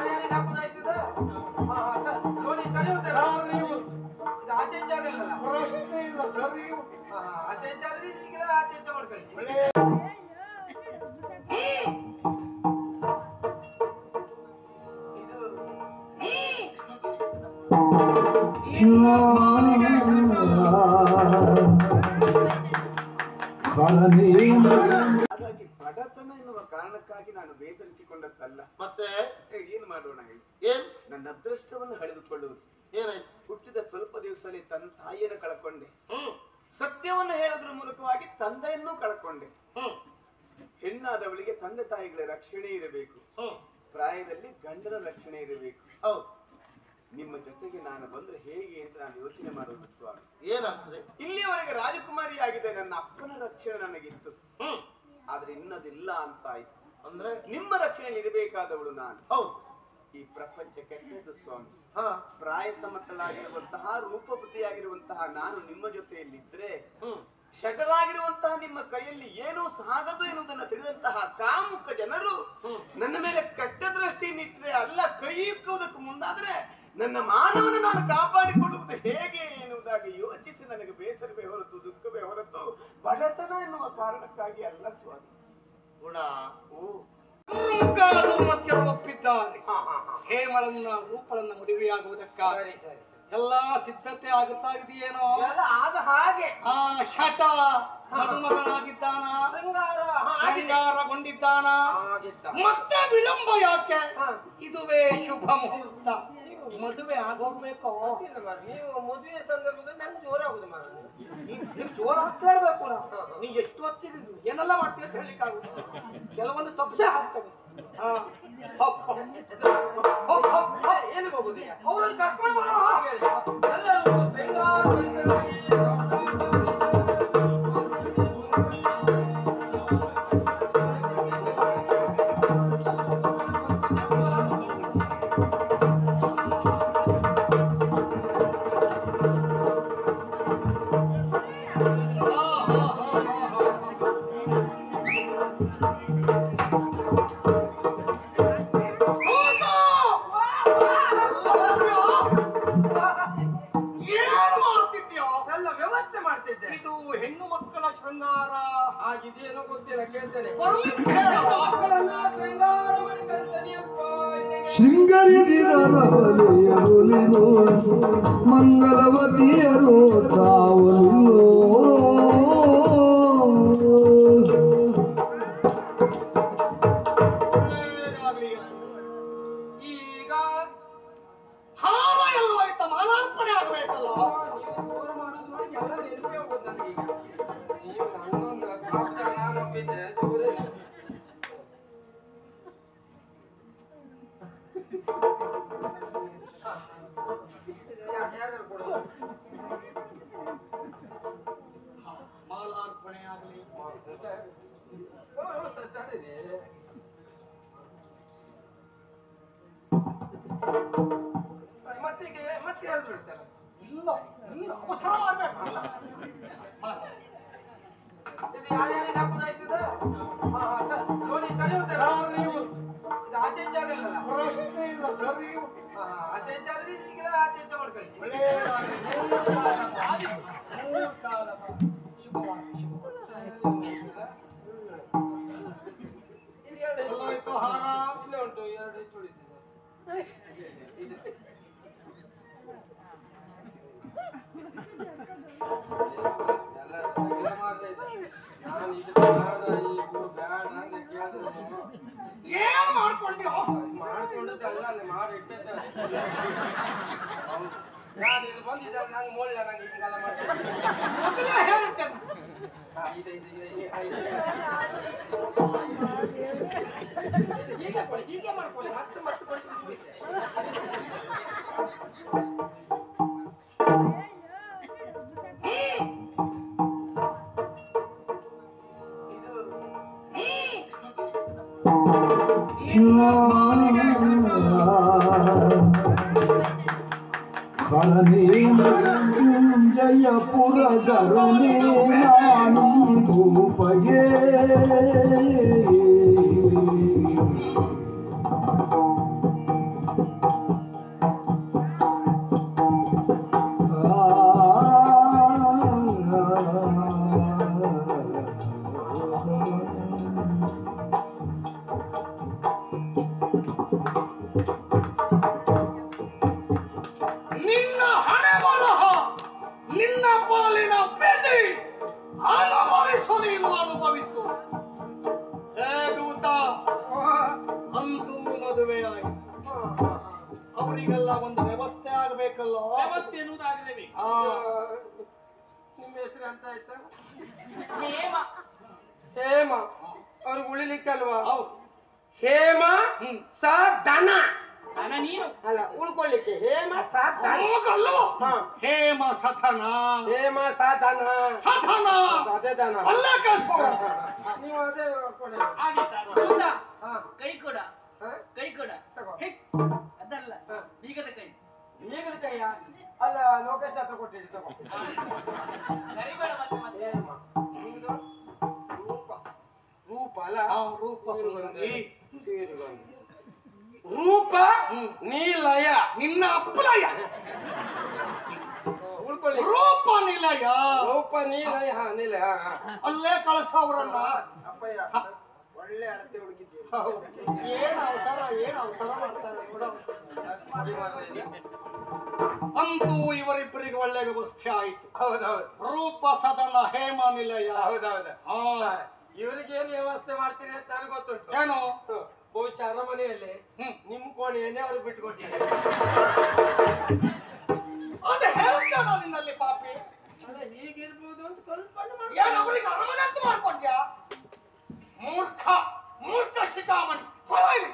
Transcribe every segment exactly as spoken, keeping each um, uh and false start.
ಯಾರ್ಯಾರಿಗೆ ಹಾಕೋದಾಯ್ತದ ನೋಡಿ ಸರಿ ಇದು ಆಚೆ ಈಚೆ ಆಗಲ್ಲ ಪ್ರಶ್ನೆ ಇಲ್ಲ ಸರಿ ಆಚೆ ಈಚೆ ಆದ್ರೆ ಈಗ ಆಚೆ ಈಚೆ ಮಾಡ್ಕೊಳ್ಳಿ ಹಾಗಾಗಿ ಬಡತನ ಎನ್ನುವ ಕಾರಣಕ್ಕಾಗಿ ನಾನು ಬೇಸರಿಸಿಕೊಂಡದ್ದಲ್ಲ. ಮತ್ತೆ ಏನು ಮಾಡೋಣ ಹೇಳಿ? ಏನ್ ನನ್ನ ಅದೃಷ್ಟವನ್ನು ಹಳೆದುಕೊಳ್ಳುವುದು ಏನಾಯ್ತು? ಹುಟ್ಟಿದ ಸ್ವಲ್ಪ ದಿವಸದಲ್ಲಿ ತನ್ನ ತಾಯಿಯನ್ನು ಕಳ್ಕೊಂಡೆ. ಸತ್ಯವನ್ನು ಹೇಳೋದ್ರ ಮೂಲಕವಾಗಿ ತಂದೆಯನ್ನು ಕಳ್ಕೊಂಡೆ. ಹೆಣ್ಣಾದವಳಿಗೆ ತಂದೆ ತಾಯಿಗಳ ರಕ್ಷಣೆ ಇರಬೇಕು, ಪ್ರಾಯದಲ್ಲಿ ಗಂಡನ ರಕ್ಷಣೆ ಇರಬೇಕು. ನಿಮ್ಮ ಜೊತೆಗೆ ನಾನು ಬಂದ್ರೆ ಹೇಗೆ ಅಂತ ನಾನು ಯೋಚನೆ ಮಾಡುವುದು ಸ್ವಾಮಿ. ಏನಾಗ್ತದೆ? ಇಲ್ಲಿಯವರೆಗೆ ರಾಜಕುಮಾರಿ ಆಗಿದೆ, ನನ್ನ ಅಪ್ಪನ ರಕ್ಷಣೆ ನನಗಿತ್ತು. ಆದ್ರೆ ಇನ್ನದಿಲ್ಲ ಅಂತ ಆಯ್ತು. ಅಂದ್ರೆ ನಿಮ್ಮ ರಕ್ಷಣೆಯಲ್ಲಿ ಇರಬೇಕಾದವಳು ನಾನು. ಹೌದು, ಈ ಪ್ರಪಂಚ ಕೆಟ್ಟದ್ದು ಸ್ವಾಮಿ. ಪ್ರಾಯ ಸಮತಳಾಗಿರುವಂತಹ ರೂಪವತಿಯಾಗಿರುವಂತಹ ನಾನು ನಿಮ್ಮ ಜೊತೆಯಲ್ಲಿದ್ರೆ ಶಟರಾಗಿರುವಂತಹ ನಿಮ್ಮ ಕೈಯಲ್ಲಿ ಏನೂ ಸಾಗದು ಎನ್ನುವುದನ್ನು ತಿಳಿದಂತಹ ಕಾಮುಕ ಜನರು ನನ್ನ ಮೇಲೆ ಕೆಟ್ಟ ದೃಷ್ಟಿಯನ್ನಿಟ್ಟರೆ ಅಲ್ಲ, ಕೈ ಇಕ್ಕುವುದಕ್ಕೆ ಮುಂದಾದ್ರೆ ನನ್ನ ಮಾನವನ್ನು ನಾನು ಕಾಪಾಡಿಕೊಳ್ಳುವುದು ಹೇಗೆ ಎನ್ನುವುದಾಗಿ ಯೋಚಿಸಿ ನನಗೆ ಬೇಸರವೇ ಹೊರತು ದುಃಖವೇ ಹೊರತು ಬಡತನ ಎನ್ನುವ ಕಾರಣಕ್ಕಾಗಿ ಅಲ್ಲ ಸ್ವಾಮಿ. ಗುಣ ಒಪ್ಪಿದ್ದಾರೆ. ಹೇಮಳನ್ನ ರೂಪಳನ್ನ ಮದುವೆಯಾಗುವುದಕ್ಕಾಗಿ ಎಲ್ಲಾ ಸಿದ್ಧತೆ ಆಗುತ್ತಾ ಇದೆಯೇನೋ? ಆದ ಹಾಗೆ ಆ ಶಟ ಮದುಮಗನಾಗಿದ್ದಾನ, ಶೃಂಗಾರಗೊಂಡಿದ್ದಾನ, ಮತ್ತೆ ವಿಳಂಬ ಯಾಕೆ? ಇದುವೇ ಶುಭ ಮುಹೂರ್ತ, ಮದುವೆ ಆಗೋಗ್ಬೇಕು. ನೀವು ಮದುವೆ ಸಂದರ್ಭದಲ್ಲಿ ನಂಗೆ ಜೋರಾಗುದು ನೀವು ಜೋರ್ ಆಗ್ತಾ ಇರ್ಬೇಕು. ನೀ ಎಷ್ಟು ಹೊತ್ತಿಗೆ ಏನೆಲ್ಲ ಮಾಡ್ತೀವಿ ಅಂತ ಹೇಳಿಕ್ಕಾಗುತ್ತೆ. ಕೆಲವೊಂದು ತಪ್ಪಸೆ ಹಾಕ್ತವೆ. ಏನು ಹೋಗುದು ಅವ್ರನ್ನ ಕರ್ಕೊಂಡು ಎಲ್ಲರೂ ಇದು ಹೆಣ್ಣು ಮಕ್ಕಳ ಶೃಂಗಾರ ಆಗಿದೆಯೇನೋ ಗೊತ್ತಿಲ್ಲ, ಕೇಳ್ತೇನೆ. ಶೃಂಗರಿದಿರಲವಲೆಯರುಲಿನೋ ಮಂಗಲವತಿಯರು ತಾವಲಿನೋ ಈಗ ಹಾರ ಎಲ್ಲವಾಯ್ತ, ಮಾಲಾರ್ಪಣೆ ಆಗ್ಬೇಕಲ್ಲ. ಎಲ್ಲ ನೆನಪೇ ಹೋಗೋದು ನನಗೀಗ. ನೀವು ನನ್ನೊಂದು ಕಾಪುದಾಗ ನಾನು ಒಪ್ಪಿದ್ದೆ ಜೋರೇ. ಯಾರ್ಯಾರು ಕೊಡೋದು? ಮಾಲಾರ್ಪಣೆ ಆಗಲಿ. ಮತ್ತೆ ಮತ್ತೆ ಎರಡು ಬಿಡ್ತಾರೆ. ಇಲ್ಲ ಇಲ್ಲ ಅವಸರ ಮಾಡ್ಬೇಕು. ಇದು ಯಾರ್ಯಾರಿಗೆ ಹಾಕೋದಾಯ್ತದ ನೋಡಿ ಸರಿ ಉಂಟಲ್ಲ ಇದು ಆಚೆ ಈಚೆ ಆಗಲ್ಲ ಪ್ರಶ್ನೆ ಇಲ್ಲ ಸರಿ ಆಚೆ ಈಚೆ ಆದ್ರೆ ಈಗ ಆಚೆ ಈಚೆ ಮಾಡ್ಕೊಳ್ಳಿ ಹಾರ ಇಲ್ಲೇ ಉಂಟು ಎರಡು ಹೆಚ್ಚು ಉಳಿದಿದೆ. ಏನು ಮಾಡ್ಕೊಂಡ್ಯೋ? ಮಾಡ್ಕೊಂಡದ್ದು ಅಲ್ಲ, ಅಲ್ಲಿ ಮಾಡಿ ಇಟ್ಟೈತೆ. ನಾನು ಇಲ್ಲಿ ಬಂದಿದ್ದೆ ನಂಗೆ ಮೋಳ್ಳ ನಂಗೆ ಹಿಂಗೆಲ್ಲ ಮಾಡ್ತೀನಿ. ಹೇಳ್ತೇನೆ ಹೀಗೆ ಕೊಡಿ, ಹೀಗೆ ಮಾಡ್ಕೊಳ್ಳಿ, ಮತ್ತೆ ಮತ್ತೆ ಕೊಡ್ತೀನಿ. ಜಯಪುರ ಗರುಣೆ ನಾನು ಭೂಪಗೆ ಇವರಿಗೆಲ್ಲ ಒಂದು ವ್ಯವಸ್ಥೆ ಆಗಬೇಕಲ್ಲ. ವ್ಯವಸ್ಥೆ ಎನ್ನುವುದು ಆಗಲೇಬೇಕು. ಆ ನಿಮ್ಮ ಹೆಸರು ಅಂತ ಆಯ್ತಾ? ಹೇಮ. ಹೇಮ ಅವ್ರಿಗೆ ಉಳಿಲಿಕ್ಕಲ್ವಾ? ಹೌದು. ಹೇಮ ಸಾ ದನ ದನ ನೀನು. ಅಲ್ಲ, ಉಳ್ಕೊಳ್ಳಿಕ್ಕೆ ಹೇಮ ಸಾ ದನ ಅಲ್ಲವೋ? ಹಾ. ಹೇಮ ಸಥನ ಹೇಮ ಸಾ ದನ ಸಥನ ಅದೇ ದನ. ಅಲ್ಲ ಕಳ್ಸೋರ. ನೀವು ಅದೇ ಕೊಡಿ. ಆದೀತಾರು. ಹೌದಾ? ಹಾ. ಕೈ ಕೊಡ, ಹಾ? ಕೈ ಕೊಡ. ತಗೋ. ಹೇ, ಅದಲ್ಲ, ಬೀಗದ ಕೈ. ಈಗದ ಕೈಯ ಅಲ್ಲ, ಲೋಕೇಶ್ ಹತ್ರ ಕೊಟ್ಟಿದ್ದು ತಗೋ. ಕರಿಬೇಡ ಮತ್ತೆ ಮತ್ತೆ. ಹೇಮ ನಿಮ್ದು ರೂಪ ರೂಪ ಅಲ್ಲ? ಆ ರೂಪ ಸುಗಂಧಿ. ರೂಪ ನೀಲಯ ನಿನ್ನ ಅಪ್ಪಲಯ. ಉಳ್ಕೊಳ್ಳಿ. ರೂಪ ನಿಲಯ. ರೂಪ ನೀಲಯ. ಹಾ, ನೀಲಯ. ಹಾ, ಹಾ. ಅಲ್ಲೇ ಕಳ್ಸವ್ರನ್ನ. ಅಪ್ಪಯ್ಯ ಒಳ್ಳೆ ಅಳತೆ ಹುಡುಗಿದ್ದೀವಿ. ಏನ್ ಅವಸರ, ಏನ್ ಅವಸರ ಮಾಡ್ತಾರೆ ಕೂಡ. ಅಂತೂ ಇವರಿಬ್ಬರಿಗೆ ಒಳ್ಳೆ ವ್ಯವಸ್ಥೆ ಆಯ್ತು. ಹೌದೌದು. ರೂಪ ಸದನ ಹೇಮ ನಿಲಯ. ಹೌದೌದು. ಹಾ. ಇವ್ರಿಗೇನು ವ್ಯವಸ್ಥೆ ಮಾಡ್ತೀರಿ ಅಂತ ನನಗೆ ಗೊತ್ತುಂಟು. ಏನು? ಬಹುಶಃ ಅರಮನೆಯಲ್ಲಿ ಹ್ಮ್. ನಿಮ್ ಕೋಣೆಯನ್ನೇ ಅವ್ರಿಗೆ ಬಿಟ್ಟುಕೊಟ್ಟಿದ್ದಾರೆ. ಅದೇ ಹೇಳ್ತಾನ ನಿನ್ನಲ್ಲಿ ಪಾಪಿ. ಅಲ್ಲ, ಹೀಗಿರ್ಬೋದು ಅಂತ ಕಲ್ಪನೆ ಮಾಡಿ. ಏನ್ ಅವಳಿಗೆ ಅರಮನೆ ಅಂತ ಮಾಡ್ಕೊಂಡ್ಯಾ? ಮೂರ್ಖ ಮೂರ್ಖ ಶಿಖಾಮಣಿ. ಹೊರಗೆ.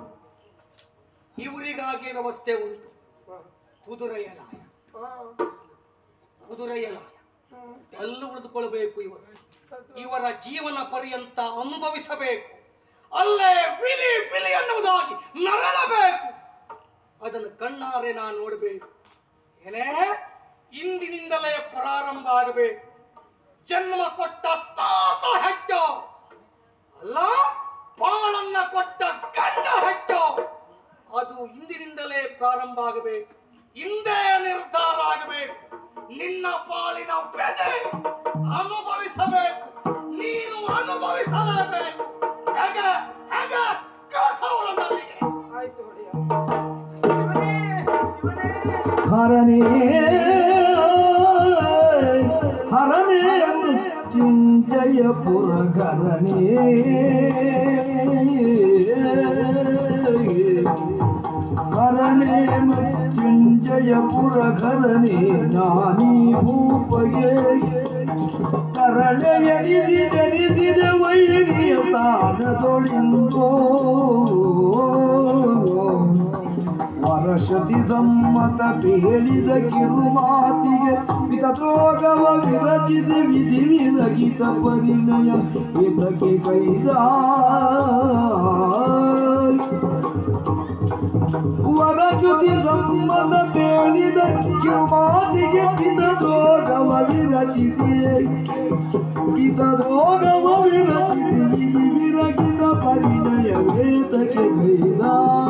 ಇವರಿಗಾಗಿ ವ್ಯವಸ್ಥೆ ಉಂಟು. ಕುದುರೆಯ ಲಾಯ, ಕುದುರೆಯ ಲಾಯ ಎಲ್ಲ ಉಳಿದುಕೊಳ್ಬೇಕು. ಇವರು ಇವರ ಜೀವನ ಪರ್ಯಂತ ಅನುಭವಿಸಬೇಕು. ಅಲ್ಲೇ ಬಿಲಿ ಬಿಲಿ ಅನ್ನುವುದಾಗಿ ನರಳಬೇಕು. ಅದನ್ನು ಕಣ್ಣಾರೆ ನಾನು ನೋಡಬೇಕು. ಏನೇ ಇಂದಿನಿಂದಲೇ ಪ್ರಾರಂಭ ಆಗಬೇಕು. ಜನ್ಮ ಕೊಟ್ಟ ತಾತ ಹೆಚ್ಚು ಅಲ್ಲ, ಬಾಳನ್ನ ಕೊಟ್ಟ ಗಂಡ ಹೆಚ್ಚು. ಅದು ಇಂದಿನಿಂದಲೇ ಪ್ರಾರಂಭ ಆಗಬೇಕು. ಹಿಂದೆ ನಿರ್ಧಾರ ಆಗಬೇಕು. ನಿನ್ನ ಪಾಲಿನ ಬೆಲೆ ಅನುಭವಿಸಬೇಕು. ನೀನು ಅನುಭವಿಸಲೇಬೇಕು. ಹೇಗೆ ಹೇಗೆ ಕಳಸವಳನ್ನಲ್ಲಿಗೆ. ಆಯ್ತು ಹೊಡೆಯ. ಹರನೇ ಹರನೇ ಮೃತ್ಯುಂಜಯ ಪುರಗರನೇ ಹರನೇ ಮೃತ್ಯುಂಜಯ ಪುರಗರನೇ ನಾನೀ ಭೂಪಗೆ ಕರಳೆಯ ನಿಧಿ ಜನಿಸಿದ ವೈರಿಯ ತಾನದೊಳಿಂದೋ ವರಶತಿ ಸಮ್ಮತ ಬೇಳಿದ ಕಿರುಮಾತಿಗೆ ಪಿತದ್ರೋಗವ ವಿರಚಿಸಿ ವಿಧಿ ವಿರಗಿತ ಪರಿಣಯ ಇದಕ್ಕೆ ಕೈದ ವರಶತಿ ಸಮ್ಮತ ಬೇಳಿದ ಕಿರುಮಾತಿಗೆ ಪಿತದ್ರೋಗವ ವಿರಚಿಸಿ ಪಿತದ್ರೋಗವ ವಿರಚಿಸಿ ವಿಧಿ ವಿರಗಿತ ಪರಿಣಯ ವೇದಕ್ಕೆ ಕೈದ.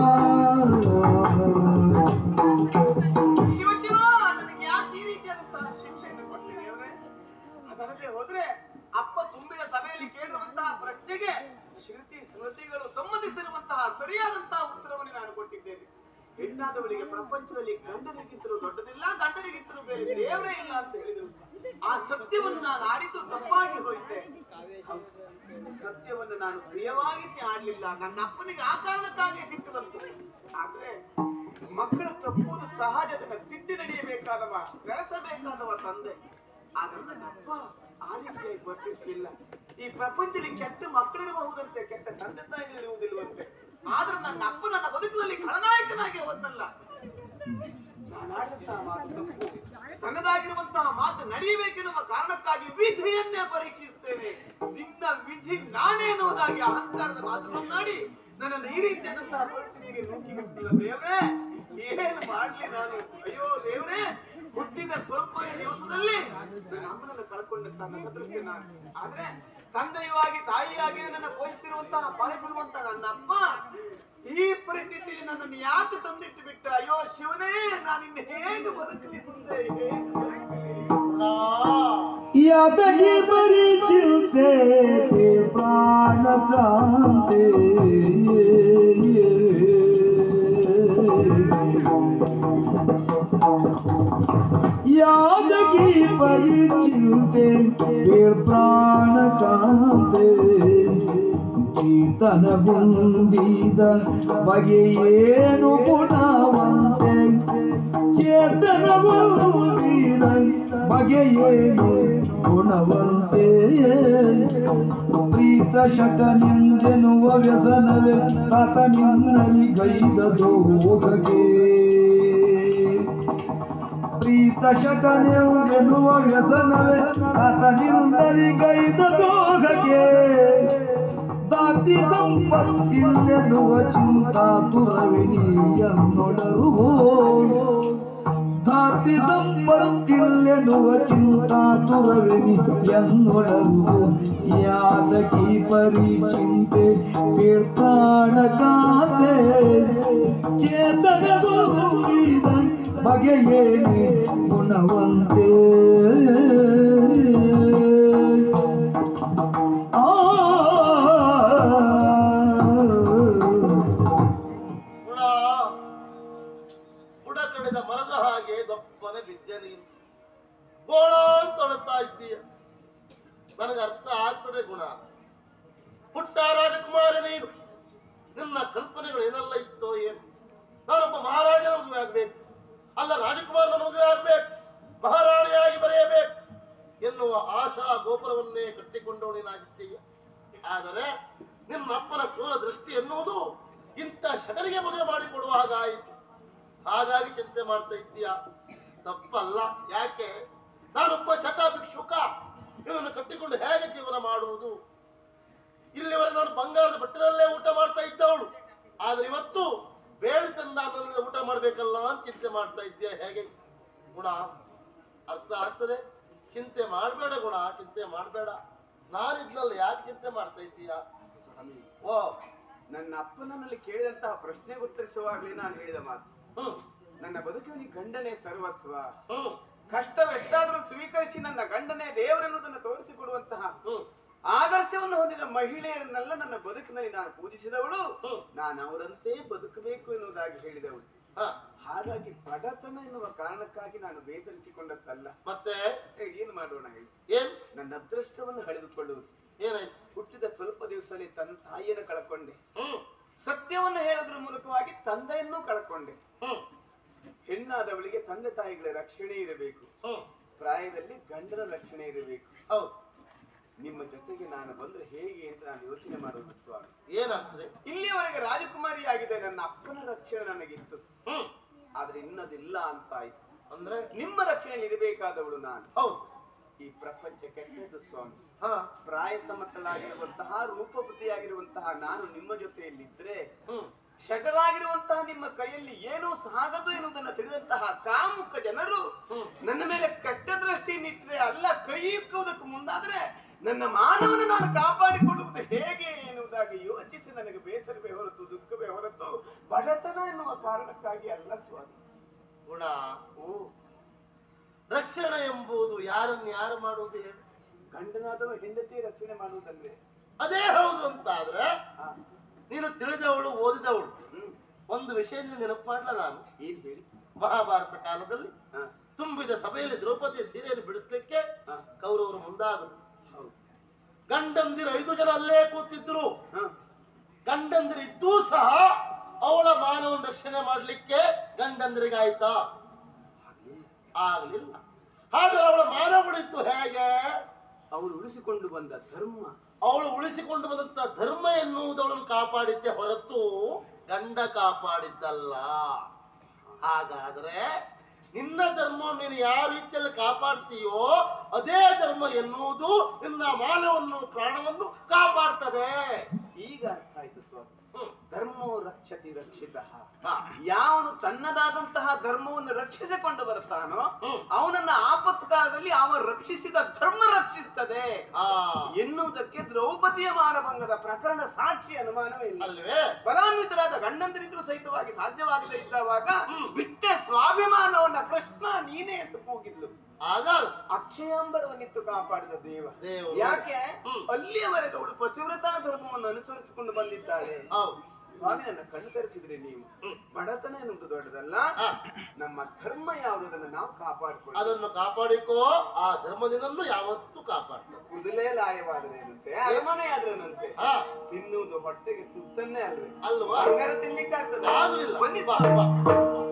ಶಿವ ಶಿವ, ನನಗೆ ಯಾಕೆ ಈ ರೀತಿಯಾದಂತಹ ಶಿಕ್ಷೆಯನ್ನು ಕೊಟ್ಟಿದೆ ಅವರೇ? ಅದಲ್ಲದೆ ಹೋದ್ರೆ ಅಪ್ಪ ತುಂಬಿದ ಸಭೆಯಲ್ಲಿ ಕೇಳಿರುವಂತಹ ಪ್ರಶ್ನೆಗೆ ಶ್ರುತಿ ಸ್ಮೃತಿಗಳು ಸಂಬಂಧಿಸಿರುವಂತಹ ಸರಿಯಾದಂತಹ ಉತ್ತರವನ್ನು ನಾನು ಕೊಟ್ಟಿದ್ದೇನೆ. ಹೆಣ್ಣಾದವಳಿಗೆ ಪ್ರಪಂಚದಲ್ಲಿ ಗಂಡನಿಗಿಂತಲೂ ದೊಡ್ಡದಿಲ್ಲ, ಗಂಡನಿಗಿಂತಲೂ ಬೇರೆ ದೇವರೇ ಇಲ್ಲ ಅಂತ ಹೇಳಿದರು. ಆ ಸತ್ಯವನ್ನು ನಾನು ಆಡಿದ್ದು ತಪ್ಪಾಗಿ ಹೋಯಿತೆ. ಸತ್ಯವನ್ನು ನಾನು ಪ್ರಿಯವಾಗಿಸಿ ಆಡ್ಲಿಲ್ಲ. ನನ್ನ ಅಪ್ಪನಿಗೆ ಆ ಕಾರಣಕ್ಕಾಗಿ ಸಿಟ್ಟು ಬಂತು. ಆದ್ರೆ ಮಕ್ಕಳ ತಪ್ಪುವುದು ಸಹಜ. ಅದನ್ನ ತಿದ್ದಿ ನಡೆಯಬೇಕಾದವ, ಬೆಳೆಸಬೇಕಾದವ ತಂದೆ. ಆದ್ರೆ ನನ್ನ ಅಪ್ಪ ಆ ರೀತಿಯಾಗಿ ವರ್ತಿಸಲಿಲ್ಲ. ಈ ಪ್ರಪಂಚದಲ್ಲಿ ಕೆಟ್ಟ ಮಕ್ಕಳಿರಬಹುದಂತೆ, ಕೆಟ್ಟ ತಂದೆ ತಾಯಿಗಳಿರುವುದಿಲ್ಲವಂತೆ. ಆದ್ರೆ ನನ್ನ ಅಪ್ಪ ನನ್ನ ಬದುಕಿನಲ್ಲಿ ಖಳನಾಯಕನಾಗಿ ಹೋದಲ್ಲ. ನಾನಾಡಿದಂತಹ ಮಾತು ತಪ್ಪು. ನನ್ನದಾಗಿರುವಂತಹ ಮಾತು ನಡೆಯಬೇಕೆನ್ನುವ ಕಾರಣಕ್ಕಾಗಿ ವಿಧಿಯನ್ನೇ ಪರೀಕ್ಷಿಸುತ್ತೇನೆ. ನಿನ್ನ ವಿಧಿ ನಾನೇ ಎನ್ನುವುದಾಗಿ ಅಹಂಕಾರದ ಮಾತುಗಳನ್ನಾಡಿ ನನ್ನನ್ನು ಈ ರೀತಿಯಾದಂತಹ ಪರಿಸ್ಥಿತಿಗೆ ನೂಕಿಬಿಟ್ಟಿಲ್ಲ. ದೇವ್ರೇ, ಏನು ಮಾಡ್ಲಿ ನಾನು? ಅಯ್ಯೋ ದೇವ್ರೇ, ಹುಟ್ಟಿದ ಸ್ವಲ್ಪ ದಿವಸದಲ್ಲಿ ನನ್ನ ಅಮ್ಮನನ್ನು ಕಳ್ಕೊಂಡಂತ ನನ್ನ ಅದೃಷ್ಟ ನಾನು. ಆದ್ರೆ ತಂದೆಯಾಗಿ ತಾಯಿಯಾಗಿ ನನ್ನ ಪೋಷಿಸಿರುವಂತಹ ಪಾಲಿಸಿರುವಂತಹ ನನ್ನ ಅಪ್ಪ ಈ ಪರಿಸ್ಥಿತಿಯಲ್ಲಿ ನನ್ನನ್ನು ಯಾಕೆ ತಂದಿಟ್ಟು ಬಿಟ್ಟ? ಅಯ್ಯೋ ಶಿವನೇ, ನಾನು ಇನ್ನು ಹೇಗೆ ಬದುಕಲಿ ಮುಂದೆ? ಯಾದಗಿ ಬರಿ ಚಿಂತೆ ಪ್ರಾಣ ಕಾಂತೆ ಯಾದಗಿ ಬರಿ ಚಿಂತೆ ಪ್ರಾಣ ಕಾಂತೆ ಚೀತನ ಗುಂದಿದ ಬಗೆಯೇನು ಗುಣವಂತೆ ಬಗೆಯೇನು ಗುಣವಂತೆ ಪ್ರೀತ ಶಟನೆಂದೆನ್ನುವ ವ್ಯಸನವೇ ಆತ ನಿನ್ನಲ್ಲಿ ಗೈದ ದ್ರೋಹಕ್ಕೆ ಪ್ರೀತ ಶಟನೆಂದೆನ್ನುವ ವ್ಯಸನವೇ ಆತ ನಿನ್ನಲ್ಲಿ ಗೈದ ದ್ರೋಹಕ್ಕೆ ದಾತಿ ಸಂಪತ್ತಿಲ್ಲೆನ್ನುವ ಚಿಂತಾತುರವಿನಿಯನ್ನೊಡರುಗೋ ದಾತಿ ಸಂಪತ್ತಿಲ್ಲೆನ್ನುವ ಚಿಂತಾತುರವಿನಿ ಎನ್ನೊಡರುಗೋ ಯಾದಕಿ ಪರಿಚಿಂತೆ ಪೀರ್ತಾಣಕಾತೆ ಚೇತನದು ಬಗೆಯೇನೆ ಗುಣವಂತೆ ಮರದ ಹಾಗೆ ದಪ್ಪನೆ ಬಿದ್ದೆ ನೀನು ಗೋಳ ತೊಳುತ್ತಾ ಇದ್ದೀಯ. ನನಗೆ ಅರ್ಥ ಆಗ್ತದೆ ಗುಣ. ಪುಟ್ಟ ರಾಜಕುಮಾರ ನೀನು, ನಿನ್ನ ಕಲ್ಪನೆಗಳು ಏನೆಲ್ಲ ಇತ್ತೋ ಏನು. ನಾನೊಬ್ಬ ಮಹಾರಾಜನ ಮದುವೆ ಆಗ್ಬೇಕು, ಅಲ್ಲ ರಾಜಕುಮಾರನ ಮದುವೆ ಆಗ್ಬೇಕು, ಮಹಾರಾಣಿಯಾಗಿ ಬರೆಯಬೇಕು ಎನ್ನುವ ಆಶಾ ಗೋಪುರವನ್ನೇ ಕಟ್ಟಿಕೊಂಡವಳು ನೀನಾಗಿದ್ದೀಯ. ಆದರೆ ನಿನ್ನ ಅಪ್ಪನ ಕ್ರೂರ ದೃಷ್ಟಿ ಎನ್ನುವುದು ಇಂಥ ಶಟರಿಗೆ ಮದುವೆ ಮಾಡಿಕೊಡುವ ಹಾಗಾಯಿತು. ಹಾಗಾಗಿ ಚಿಂತೆ ಮಾಡ್ತಾ ಇದ್ದೀಯ. ತಪ್ಪಲ್ಲ. ಯಾಕೆ? ನಾನೊಬ್ಬ ಶಟ ಭಿಕ್ಷುಕ, ಇವನು ಕಟ್ಟಿಕೊಂಡು ಹೇಗೆ ಜೀವನ ಮಾಡುವುದು? ಇಲ್ಲಿವರೆಗೆ ನಾನು ಬಂಗಾರದ ಬಟ್ಟೆದಲ್ಲೇ ಊಟ ಮಾಡ್ತಾ ಇದ್ದವಳು, ಆದ್ರೆ ಇವತ್ತು ಬೇಡ ತಂದ ಊಟ ಮಾಡ್ಬೇಕಲ್ಲ ಅಂತ ಚಿಂತೆ ಮಾಡ್ತಾ ಇದ್ದೀಯ. ಹೇಗೆ ಗುಣ? ಅರ್ಥ ಆಗ್ತದೆ. ಚಿಂತೆ ಮಾಡಬೇಡ ಗುಣ, ಚಿಂತೆ ಮಾಡಬೇಡ. ನಾನಿದ್ನಲ್ಲ, ಯಾಕೆ ಚಿಂತೆ ಮಾಡ್ತಾ ಇದ್ದೀಯ? ಸ್ವಾಮಿ, ಓ ನನ್ನ ಅಪ್ಪನಲ್ಲಿ ಕೇಳಿದಂತಹ ಪ್ರಶ್ನೆಗೆ ಉತ್ತರಿಸುವಾಗಲೇ ನಾನು ಹೇಳಿದ ಮಾತು, ಹ್ಮ್ ನನ್ನ ಬದುಕಿನಲ್ಲಿ ಗಂಡನೇ ಸರ್ವಸ್ವ, ಹ್ಮ್ ಕಷ್ಟವೆಷ್ಟಾದರೂ ಸ್ವೀಕರಿಸಿ ನನ್ನ ಗಂಡನೇ ದೇವರೆನ್ನುವುದನ್ನು ತೋರಿಸಿಕೊಡುವಂತಹ ಹ್ಮ್ ಆದರ್ಶವನ್ನು ಹೊಂದಿದ ಮಹಿಳೆಯರನ್ನೆಲ್ಲ ನನ್ನ ಬದುಕಿನಲ್ಲಿ ನಾನು ಪೂಜಿಸಿದವಳು, ಹ್ಮ್ ನಾನು ಅವರಂತೆ ಬದುಕಬೇಕು ಎನ್ನುವುದಾಗಿ ಹೇಳಿದವಳು. ಹ ಹಾಗಾಗಿ ಬಡತನ ಎನ್ನುವ ಕಾರಣಕ್ಕಾಗಿ ನಾನು ಬೇಸರಿಸಿಕೊಂಡದ್ದಲ್ಲ. ಮತ್ತೆ ಏನು ಮಾಡೋಣ ಹೇಳಿ? ಏನ್ ನನ್ನ ಅದೃಷ್ಟವನ್ನು ಹಳೆದುಕೊಳ್ಳುವುದು. ಏನಾಯ್ತು? ಹುಟ್ಟಿದ ಸ್ವಲ್ಪ ದಿವಸದಲ್ಲಿ ತನ್ನ ತಾಯಿಯನ್ನು ಕಳ್ಕೊಂಡೆ, ಹ್ಮ್ ಸತ್ಯವನ್ನು ಹೇಳೋದ್ರ ಮೂಲಕವಾಗಿ ತಂದೆಯನ್ನು ಕಳ್ಕೊಂಡೆ. ಹ್ಮ್ ಹೆಣ್ಣಾದವಳಿಗೆ ತಂದೆ ತಾಯಿಗಳ ರಕ್ಷಣೆ ಇರಬೇಕು, ಹ್ಮ್ ಪ್ರಾಯದಲ್ಲಿ ಗಂಡನ ರಕ್ಷಣೆ ಇರಬೇಕು. ಹೌದು. ನಿಮ್ಮ ಜೊತೆಗೆ ನಾನು ಬಂದ್ರೆ ಹೇಗೆ ಅಂತ ನಾನು ಯೋಚನೆ ಮಾಡುವುದು ಸ್ವಾಮಿ. ಏನಾಗ್ತದೆ? ಇಲ್ಲಿಯವರೆಗೆ ರಾಜಕುಮಾರಿ ಆಗಿದೆ, ನನ್ನ ಅಪ್ಪನ ರಕ್ಷಣೆ ನನಗಿತ್ತು. ಹ್ಮ್ ಆದ್ರೆ ಇನ್ನದಿಲ್ಲ ಅಂತ ಆಯ್ತು. ಅಂದ್ರೆ ನಿಮ್ಮ ರಕ್ಷಣೆಯಲ್ಲಿ ಇರಬೇಕಾದವಳು ನಾನು. ಹೌದು. ಈ ಪ್ರಪಂಚ ಕೆಟ್ಟದ್ದು ಸ್ವಾಮಿ. ಹ ಪ್ರಾಯ ಸಮತಲಾಗಿರುವಂತಹ ರೂಪವತಿಯಾಗಿರುವಂತಹ ನಾನು ನಿಮ್ಮ ಜೊತೆಯಲ್ಲಿದ್ರೆ, ಹ್ಮ್ ಶಟರಾಗಿರುವಂತಹ ನಿಮ್ಮ ಕೈಯಲ್ಲಿ ಏನೂ ಸಾಗದು ಎನ್ನುವುದನ್ನು ತಿಳಿದಂತಹ ಕಾಮುಕ ಜನರು ನನ್ನ ಮೇಲೆ ಕೆಟ್ಟ ದೃಷ್ಟಿಯನ್ನಿಟ್ಟರೆ, ಅಲ್ಲ ಕೈ ಇಕ್ಕುವುದಕ್ಕೆ ಮುಂದಾದ್ರೆ ನನ್ನ ಮಾನವನ್ನು ನಾನು ಕಾಪಾಡಿಕೊಳ್ಳುವುದು ಹೇಗೆ ಎನ್ನುವುದಾಗಿ ಯೋಚಿಸಿ ನನಗೆ ಬೇಸರವೇ ಹೊರತು ದುಃಖವೇ ಹೊರತು ಬಡತನ ಎನ್ನುವ ಕಾರಣಕ್ಕಾಗಿ ಅಲ್ಲ ಸ್ವಾಮಿ. ಗುಣ. ಓ ರಕ್ಷಣೆ ಎಂಬುದು ಯಾರನ್ನು ಯಾರು ಮಾಡುವುದು ಹೇಳು? ಗಂಡನಾದವ ಹೆಂಡತಿ ರಕ್ಷಣೆ ಮಾಡುವುದಂದ್ರೆ ಅದೇ ಹೌದು ಅಂತ ಆದ್ರೆ ನೀನು ತಿಳಿದವಳು, ಓದಿದವಳು. ಒಂದು ವಿಷಯದಿಂದ ನೆನಪು ಮಾಡಲ ನಾನು. ಏನ್ ಹೇಳಿ? ಮಹಾಭಾರತ ಕಾಲದಲ್ಲಿ ಹ ತುಂಬಿದ ಸಭೆಯಲ್ಲಿ ದ್ರೌಪದಿ ಸೀರೆಯನ್ನು ಬಿಡಿಸ್ಲಿಕ್ಕೆ ಹ ಕೌರವರು ಮುಂದಾದರು. ಹೌದು. ಗಂಡಂದಿರು ಐದು ಜನ ಅಲ್ಲೇ ಕೂತಿದ್ರು. ಹ ಗಂಡಂದಿರಿದ್ದೂ ಸಹ ಅವಳ ಮಾನವನ್ನು ರಕ್ಷಣೆ ಮಾಡ್ಲಿಕ್ಕೆ ಗಂಡಂದಿರಿಗಾಯ್ತಾ? ಆಗ್ಲಿಲ್ಲ. ಹಾಗಾದ್ರೆ ಅವಳ ಮಾನವಳಿತ್ತು ಹೇಗೆ? ಅವಳು ಉಳಿಸಿಕೊಂಡು ಬಂದ ಧರ್ಮ, ಅವಳು ಉಳಿಸಿಕೊಂಡು ಬಂದಂತ ಧರ್ಮ ಎನ್ನುವುದು ಅವಳನ್ನು ಕಾಪಾಡಿದ್ದೆ ಹೊರತು ಗಂಡ ಕಾಪಾಡಿದ್ದಲ್ಲ. ಹಾಗಾದ್ರೆ ನಿನ್ನ ಧರ್ಮವನ್ನು ನೀನು ಯಾವ ರೀತಿಯಲ್ಲಿ ಕಾಪಾಡ್ತೀಯೋ ಅದೇ ಧರ್ಮ ಎನ್ನುವುದು ನಿನ್ನ ಮಾನವನ್ನು, ಪ್ರಾಣವನ್ನು ಕಾಪಾಡ್ತದೆ. ಈಗ ಅರ್ಥ ಆಯ್ತು ಸ್ವಾಮಿ. ಹ್ಮ್ ಧರ್ಮೋ ರಕ್ಷತಿ ರಕ್ಷಿತ. ಹಾ. ಯಾವನು ತನ್ನದಾದಂತಹ ಧರ್ಮವನ್ನು ರಕ್ಷಿಸಿಕೊಂಡು ಬರ್ತಾನೋ ಹ್ಮ್. ಅವನನ್ನ ಆಪತ್ತು ಕಾಲದಲ್ಲಿ ಅವ ರಕ್ಷಿಸಿದ ಧರ್ಮ ರಕ್ಷಿಸ್ತದೆ ಆ ಎನ್ನುವುದಕ್ಕೆ ದ್ರೌಪದಿಯ ಮಾನಭಂಗದ ಪ್ರಕರಣ ಸಾಕ್ಷಿ, ಅನುಮಾನವೇ ಇಲ್ಲ. ಅಲ್ವೇ? ಬಲಾನ್ವಿತರಾದ ಗಂಡಂದರಿದ್ರು ಸಹಿತವಾಗಿ ಸಾಧ್ಯವಾಗದೇ ಇದ್ದವಾಗ ಬಿಟ್ಟೆ ಸ್ವಾಭಿಮಾನವನ್ನ ಕೃಷ್ಣ ನೀನೇ ಅಂತ ಕೂಗಿದ್ಲು. ಆಗ ಅಕ್ಷಯಾಂಬರವನ್ನಿತ್ತು ಕಾಪಾಡಿದ ದೇವ. ದೇವರು. ಯಾಕೆ? ಅಲ್ಲಿಯವರೆಗೆ ಅವಳು ಪತಿವ್ರತನ ಧರ್ಮವನ್ನು ಅನುಸರಿಸಿಕೊಂಡು ಬಂದಿದ್ದಾಳೆ. ಹೌದು. ಸ್ವಾಮಿ, ನನ್ನ ಕಣ್ಣು ತರಿಸಿದ್ರೆ ನೀವು ಬಡತನ ಎನ್ನುವುದು ದೊಡ್ಡದಲ್ಲ, ನಮ್ಮ ಧರ್ಮ ಯಾವುದನ್ನು ನಾವು ಕಾಪಾಡಿಕೊಳ್ಳಿ. ಅದನ್ನು ಕಾಪಾಡಿಕೋ. ಆ ಧರ್ಮ ನಿನ್ನನ್ನು ಯಾವತ್ತೂ ಕಾಪಾಡ್ತದೆ. ಕುದಲೇ ಲಾಯವಾದರೇನಂತೆ, ಅರಮನೆಯಾದ್ರೇನಂತೆ, ಹಾ ತಿನ್ನುವುದು ಹೊಟ್ಟೆಗೆ ತುತ್ತನ್ನೇ ಅಲ್ವೇ? ಅಲ್ವಾ? ಬಂಗಾರ ತಿನ್ಲಿಕ್ಕಾಗ್ತದೆ? ಯಾವುದು ಇಲ್ಲ. ಬನ್ನಿ ಬಾ, ಸ್ವಾಮಿ. ಬಾ.